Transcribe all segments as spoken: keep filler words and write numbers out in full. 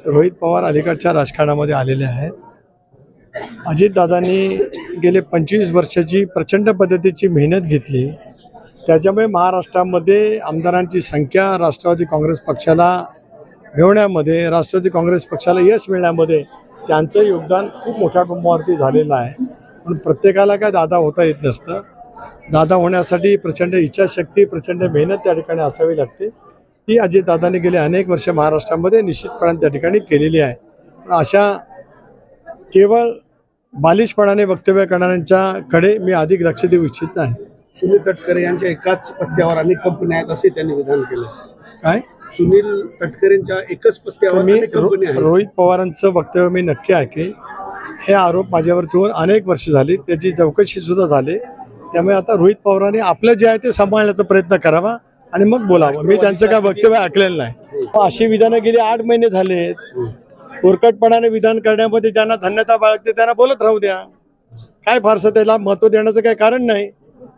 रोहित पवार अलीकडच्या राजकारणामध्ये आलेले आहेत। अजितदादांनी गेले पंचवीस वर्षाची प्रचंड पद्धतीची मेहनत घेतली, त्याच्यामुळे महाराष्ट्रामध्ये आमदारांची संख्या राष्ट्रवादी काँग्रेस पक्षाला मिळवण्यामध्ये, राष्ट्रवादी काँग्रेस पक्षाला यश मिळण्यामध्ये त्यांचं योगदान खूप मोठ्या प्रमाणावरती झालेलं आहे। पण प्रत्येकाला काय दादा होता येत नसतं। दादा होण्यासाठी प्रचंड इच्छाशक्ती, प्रचंड मेहनत त्या ठिकाणी असावी लागते। ती अजितदादांनी गेले अनेक वर्ष महाराष्ट्रामध्ये निश्चितपणे त्या ठिकाणी केलेली आहे। अशा केवळ बालिशपणाने वक्तव्य करणाऱ्यांच्याकडे मी अधिक लक्ष देऊ इच्छित नाही। सुनील तटकरे यांच्या एकाच पत्त्यावर अनेक कंपन्या आहेत असे त्यांनी विधान केलं। काय सुनील तटकरेंच्या एकच पत्त्यावर मी अनेक कंपन्या आहेत। रोहित पवारांचं वक्तव्य मी नक्की ऐकेन। हे आरोप माझ्यावरती अनेक वर्ष झाली, त्याची चौकशी सुद्धा झाली। त्यामुळे आता रोहित पवारांनी आपलं जे आहे ते सांभाळण्याचा प्रयत्न करावा आणि मग बोलावं। मी त्यांचं काय वक्तव्य ऐकलेलं नाही। अशी विधानं गेली आठ महिने झाले, उरकटपणाने विधान करण्यामध्ये ज्यांना धन्यता बाळगते त्यांना बोलत राहू द्या। काय फारसं त्याला महत्त्व देण्याचं काही कारण नाही,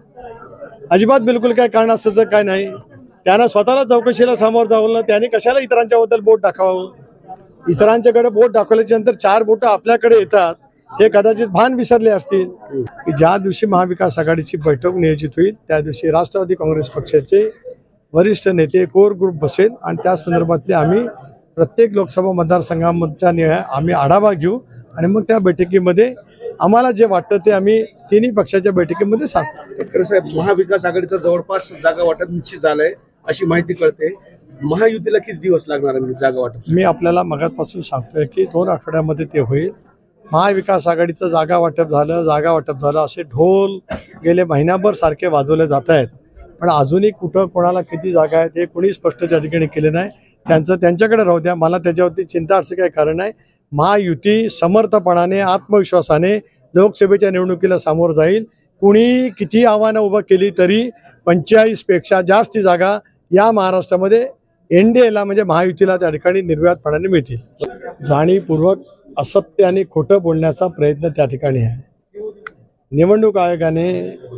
अजिबात बिलकुल काय कारण असतं काय नाही। त्यांना स्वतःला चौकशीला सामोर जावं, त्याने कशाला इतरांच्याबद्दल बोट दाखवावं। इतरांच्याकडे बोट दाखवल्याच्या नंतर चार बोट आपल्याकडे येतात, हे कदाचित भान विसरले असतील की ज्या दिवशी महाविकास आघाडीची बैठक नियोजित होईल त्या दिवशी राष्ट्रवादी काँग्रेस पक्षाचे वरिष्ठ नेते कोर ग्रुप बसेल आणि त्या संदर्भातले आम्ही प्रत्येक लोकसभा मतदारसंघांचा निर्णय आम्ही आढावा घेऊ आणि मग त्या बैठकीमध्ये आम्हाला जे वाटतं ते आम्ही तिन्ही पक्षाच्या बैठकीमध्ये सांगतो। तटकरे साहेब, महाविकास आघाडीचं जवळपास जागा वाटप निश्चित झालंय अशी माहिती कळते। महायुतीला किती दिवस लागणार आहे जागा वाटप? मी आपल्याला मगापासून सांगतोय की दोन आठवड्यामध्ये ते होईल। महाविकास आघाडीचं जागा वाटप झालं, जागा वाटप झालं असे ढोल गेले महिनाभर सारखे वाजवले जात आहेत, पण अजूनही कुठं कोणाला किती जागा आहेत हे कोणी स्पष्ट त्या ठिकाणी केले नाही। त्यांचं त्यांच्याकडे राहू द्या, मला त्याच्यावरती चिंता असं काही कारण नाही। महायुती समर्थपणाने, आत्मविश्वासाने लोकसभेच्या निवडणुकीला सामोरं जाईल। कुणी किती आव्हानं उभं केली तरी पंचेचाळीस पेक्षा जास्त जागा या महाराष्ट्रामध्ये एन डी एला म्हणजे महायुतीला त्या ठिकाणी निर्व्यातपणाने मिळतील। जाणीवपूर्वक असत्य आणि खोटं बोलण्याचा प्रयत्न त्या ठिकाणी आहे। निवडणूक आयोगाने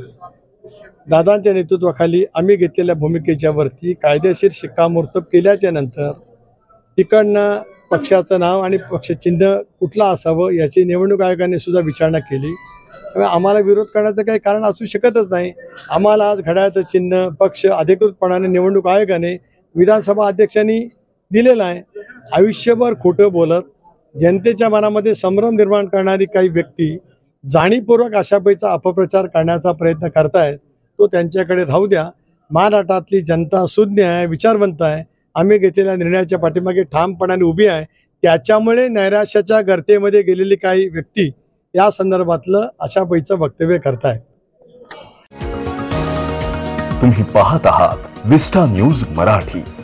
दादांच्या नेतृत्वाखाली आम्ही घेतलेल्या भूमिकेच्या वरती कायदेशीर शिक्कामोर्तब केल्याच्या नंतर तिकडनं पक्षाचं नाव आणि पक्षचिन्ह कुठलं असावं याची निवडणूक आयोगाने सुद्धा विचारणा केली। त्यामुळे आम्हाला विरोध करण्याचं काही कारण असू शकतच नाही। आम्हाला आज घड्याळाचं चिन्ह पक्ष अधिकृतपणाने निवडणूक आयोगाने विधानसभा अध्यक्षांनी दिलेलं आहे। आयुष्यभर खोटं बोलत जनतेच्या मनामध्ये संभ्रम निर्माण करणारी काही व्यक्ती जाणीवपूर्वक अशापैचा अपप्रचार करण्याचा प्रयत्न करतायत, तो त्यांच्याकडे राहू द्या। महाराष्ट्रातली जनता सुज्ञ आहे, विचारवंत आहे, आम्ही घेतलेल्या निर्णयाच्या पाठीमागे ठामपणाने उभी आहे। त्याच्यामुळे नैराश्याच्या गर्तेमध्ये गेलेली काही व्यक्ती या संदर्भातलं अशापैचं वक्तव्य करतायत। तुम्ही पाहत आहात विस्टा न्यूज मराठी।